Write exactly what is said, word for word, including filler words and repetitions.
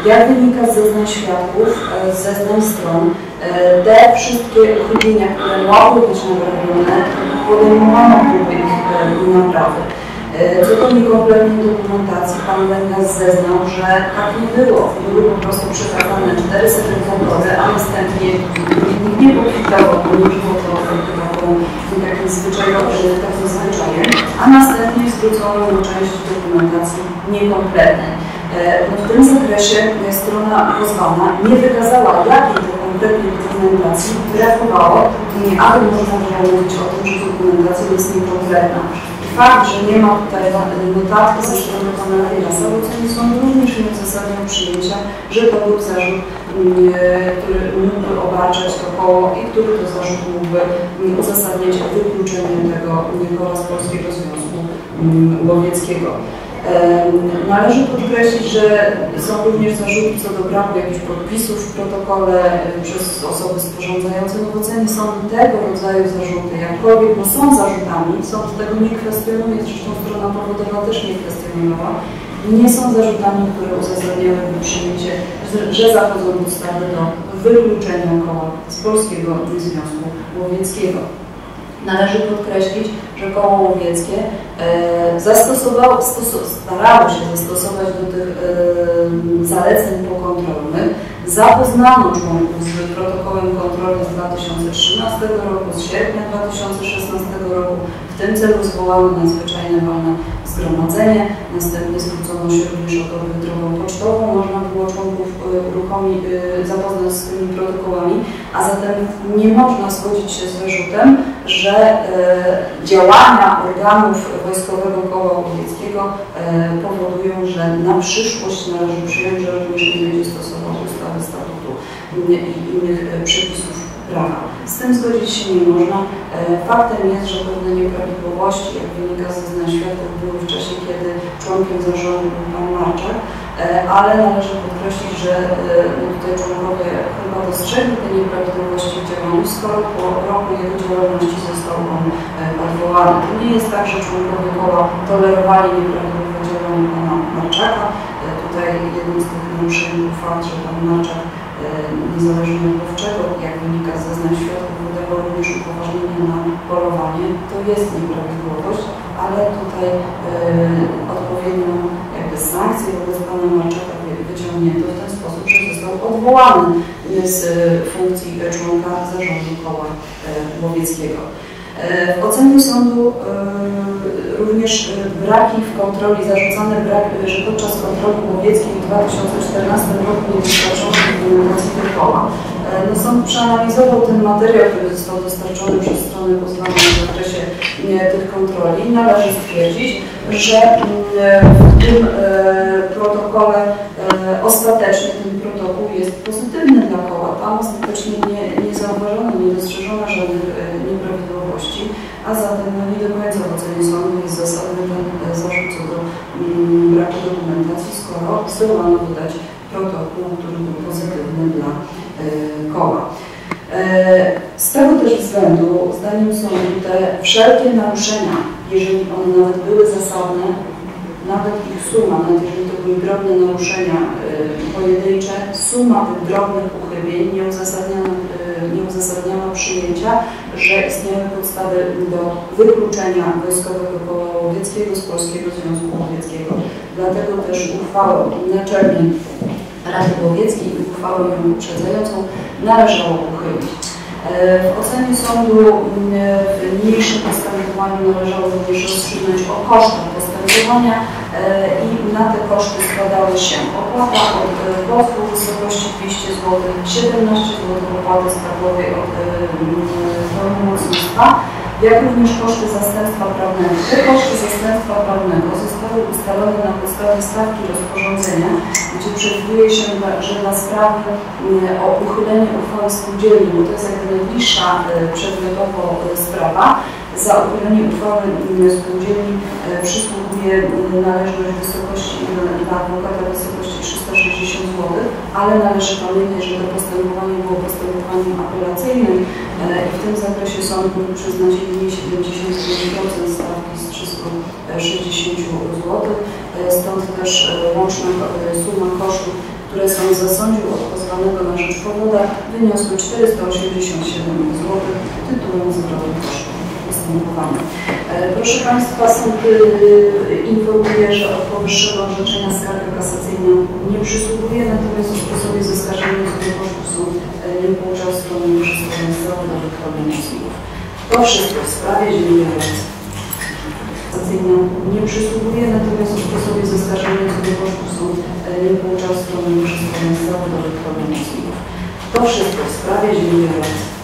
Jak wynika z zeznań świadków, z zeznań stron, te wszystkie uchybienia, które mogły być naprawione, podejmowano próby ich naprawy. Co do niekompletnej dokumentacji, pan Lengas zeznał, że tak nie było. Były po prostu przekazane cztery sety kontrole, a następnie nikt nie pokwitował, bo nie było to taką, takim zwyczajem, a następnie zwrócono mu część dokumentacji niekompletnej. No w tym zakresie strona pozwana nie wykazała, jakiej to kompletnej dokumentacji brakowało, aby można było mówić o tym, że dokumentacja jest niekompletna. Fakt, że nie ma tutaj notatki ze strony pana Lejasa, bo ocenie sądu również nie uzasadniał przyjęcia, że to był zarzut, który mógłby obarczać to koło i który to zarzut mógłby uzasadniać wykluczenie tego koła z Polskiego Związku Łowieckiego. Należy podkreślić, że są również zarzuty co do braku jakichś podpisów w protokole przez osoby sporządzające. No w ocenie sądu tego rodzaju zarzuty, jakkolwiek bo są zarzutami, sąd tego nie kwestionuje, zresztą strona powodowa też nie kwestionowała, nie są zarzutami, które uzasadniałyby przyjęcie, że zachodzą podstawy do wykluczenia koła z Polskiego Związku Łowieckiego. Należy podkreślić, że koło łowieckie e, zastosowało, starało się zastosować do tych e, zaleceń pokontrolnych. Zapoznano członków z protokołem kontroli z dwa tysiące trzynastego roku, z sierpnia dwa tysiące szesnastego roku. W tym celu zwołano nadzwyczajne walne zgromadzenie. Następnie zwrócono się również o drogę pocztową. Można było członków uruchomi, zapoznać z tymi protokołami, a zatem nie można zgodzić się z wyrzutem, że e, działania organów Wojskowego Koła Łowieckiego e, powodują, że na przyszłość należy przyjąć, że również nie będzie stosował ustawy, statutu i innych przepisów prawa. Z tym zgodzić się nie można. Faktem jest, że pewne nieprawidłowości, jak wynika z zeznań świadków, były w czasie, kiedy członkiem zarządu był pan Marczak, ale należy podkreślić, że no tutaj członkowie chyba dostrzegli te nieprawidłowości w działaniu, skoro po roku jego działalności został on odwołany. To nie jest tak, że członkowie koła tolerowali nieprawidłowe działanie pana Marczaka. Tutaj jednym z tych naruszeń był fakt, że pan Marczak niezależnie od czego, jak wynika z zeznań świadków, wydawał również upoważnienie na polowanie. To jest nieprawidłowość, ale tutaj e, odpowiednią jakby sankcję wobec pana Marczaka wyciągnięto w ten sposób, że został odwołany z funkcji członka zarządu koła e, łowieckiego. W ocenie sądu y, również braki w kontroli, zarzucane braki, że podczas kontroli łowieckiej w dwa tysiące czternastym roku nie dostarczono dokumentacji tych koła. No, sąd przeanalizował ten materiał, który został dostarczony przez stronę pozwaną w zakresie nie, tych kontroli. Należy stwierdzić, że y, w tym y, protokole y, ostatecznie ten protokół jest pozytywny dla koła. Tam ostatecznie nie, nie zauważono, nie dostrzeżono żadnych y, nieprawidłowości, a zatem no, nie do końca w ocenie sądu jest zasadny ten zarzut co do mm, braku dokumentacji, skoro zdołano wydać protokół, który był pozytywny dla y, koła. Y, z tego też względu, zdaniem sądu, te wszelkie naruszenia, jeżeli one nawet były zasadne, nawet ich suma, nawet jeżeli to były drobne naruszenia y, pojedyncze, suma tych drobnych uchybień nie uzasadniano, y, nie uzasadniano przyjęcia, że istniały podstawy do wykluczenia Wojskowego Koła Łowieckiego z Polskiego Związku Łowieckiego. Dlatego też uchwałę Naczelnej Rady Łowieckiej i uchwałę ją uprzedzającą należało uchylić. W ocenie sądu w niniejszym postępowaniu należało również rozstrzygnąć o kosztach postępowania i na te koszty składały się opłata od pozwu w wysokości dwieście złotych, siedemnaście złotych opłaty skarbowej od pełnomocnictwa, jak również koszty zastępstwa prawnego. Te koszty zastępstwa prawnego zostały ustalone na podstawie stawki rozporządzenia, gdzie przewiduje się, że dla sprawy o uchylenie uchwały spółdzielni, bo to jest jakby najbliższa przedmiotowo sprawa, za uchylenie uchwały spółdzielni przysługuje należność w wysokości dla adwokata w wysokości trzysta sześćdziesiąt złotych, ale należy pamiętać, że to postępowanie było postępowaniem apelacyjnym i w tym zakresie sąd mógł przyznać jedynie siedemdziesiąt pięć procent stawki z trzystu sześćdziesięciu złotych. Stąd też łączna suma kosztów które sąd zasądził od pozwanego na rzecz powoda, wyniosły czterysta osiemdziesiąt siedem złotych tytułem zwrotu kosztów postępowania. Proszę Państwa, sąd informuje, że od powyższego orzeczenia skarga kasacyjna nie przysługuje, natomiast w sposobie zaskarżenia co do kosztów sąd nie pouczał strony przysługując zawodowych pełnomocników. To wszystko w sprawie ziemi kasacyjna nie przysługuje, natomiast w sposobie zaskarżenia co do kosztów sąd nie pouczał strony przysługując zawodowych pełnomocników. To wszystko w sprawie ziemi